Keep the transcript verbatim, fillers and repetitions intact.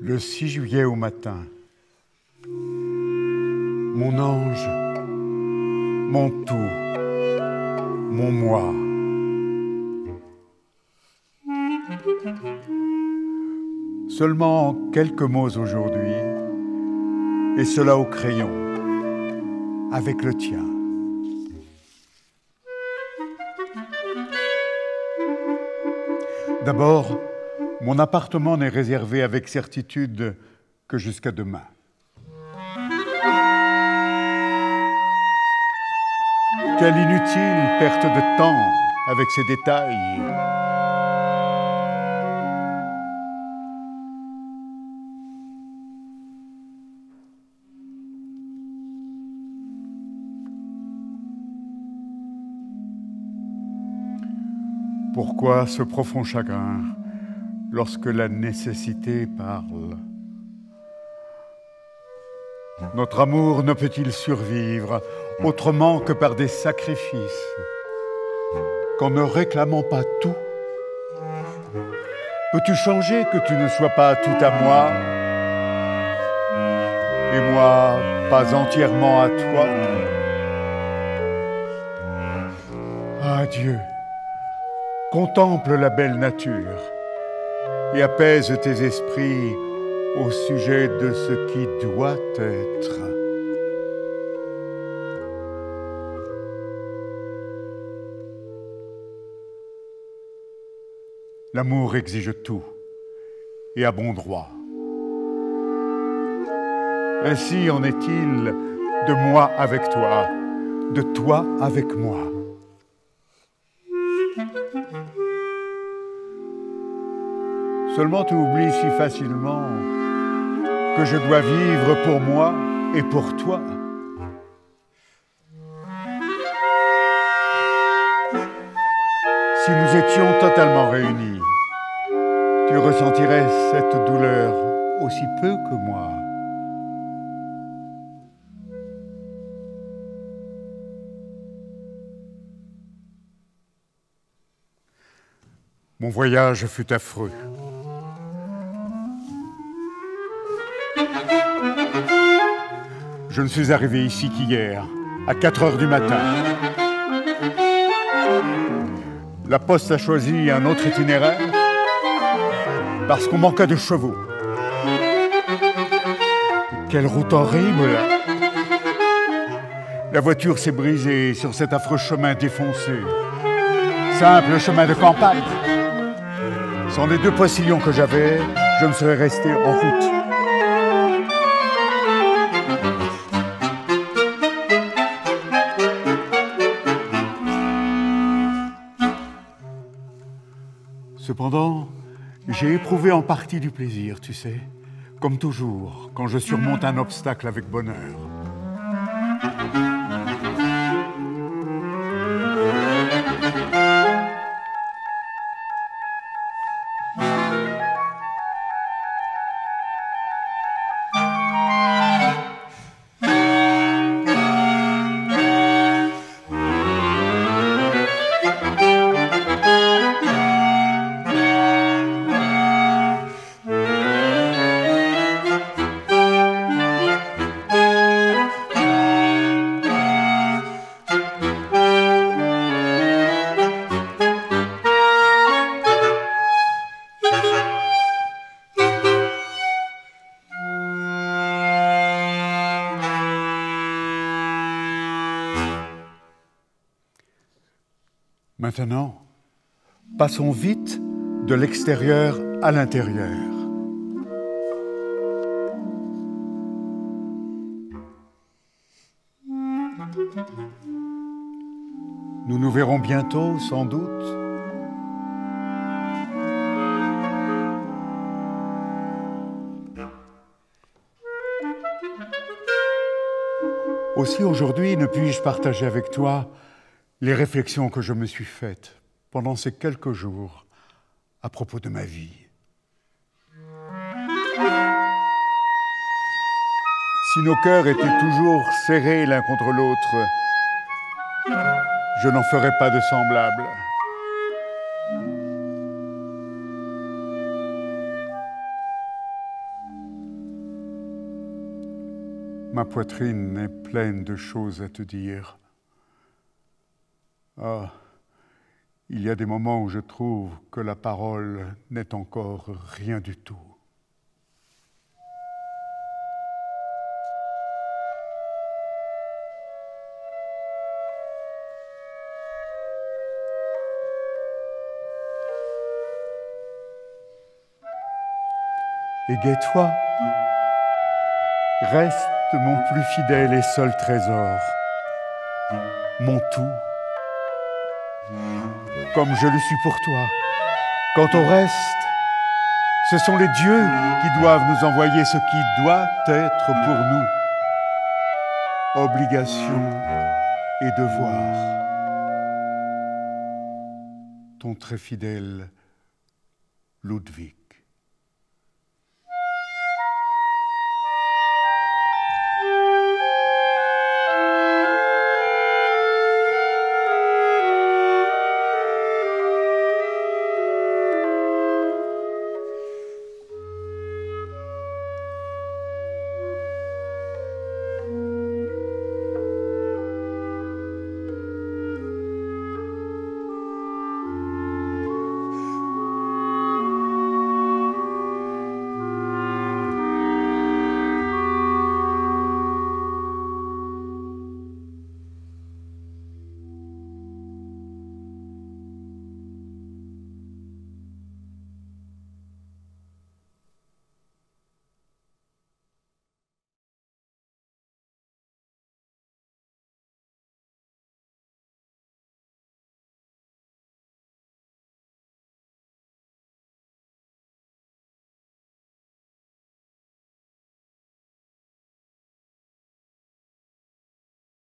Le six juillet au matin, mon ange, mon tout, mon moi. Seulement quelques mots aujourd'hui, et cela au crayon, avec le tien. D'abord, mon appartement n'est réservé avec certitude que jusqu'à demain. Quelle inutile perte de temps avec ces détails. Pourquoi ce profond chagrin lorsque la nécessité parle? Notre amour ne peut-il survivre autrement que par des sacrifices, qu'en ne réclamant pas tout? Peux-tu changer que tu ne sois pas tout à moi, et moi pas entièrement à toi? Ah Dieu, contemple la belle nature et apaise tes esprits au sujet de ce qui doit être. L'amour exige tout, et à bon droit. Ainsi en est-il de moi avec toi, de toi avec moi. Seulement tu oublies si facilement que je dois vivre pour moi et pour toi. Si nous étions totalement réunis, tu ressentirais cette douleur aussi peu que moi. Mon voyage fut affreux. Je ne suis arrivé ici qu'hier, à quatre heures du matin. La poste a choisi un autre itinéraire parce qu'on manqua de chevaux. Quelle route horrible! La voiture s'est brisée sur cet affreux chemin défoncé. Simple chemin de campagne. Sans les deux postillons que j'avais, je me serais resté en route. Cependant, j'ai éprouvé en partie du plaisir, tu sais, comme toujours, quand je surmonte un obstacle avec bonheur. Maintenant, passons vite de l'extérieur à l'intérieur. Nous nous verrons bientôt, sans doute. Aussi aujourd'hui, ne puis-je partager avec toi les réflexions que je me suis faites pendant ces quelques jours à propos de ma vie. Si nos cœurs étaient toujours serrés l'un contre l'autre, je n'en ferais pas de semblable. Ma poitrine est pleine de choses à te dire. Ah, il y a des moments où je trouve que la parole n'est encore rien du tout. Et gai-toi, reste mon plus fidèle et seul trésor, mon tout, comme je le suis pour toi. Quant au reste, ce sont les dieux qui doivent nous envoyer ce qui doit être pour nous, obligation et devoir. Ton très fidèle Ludwig.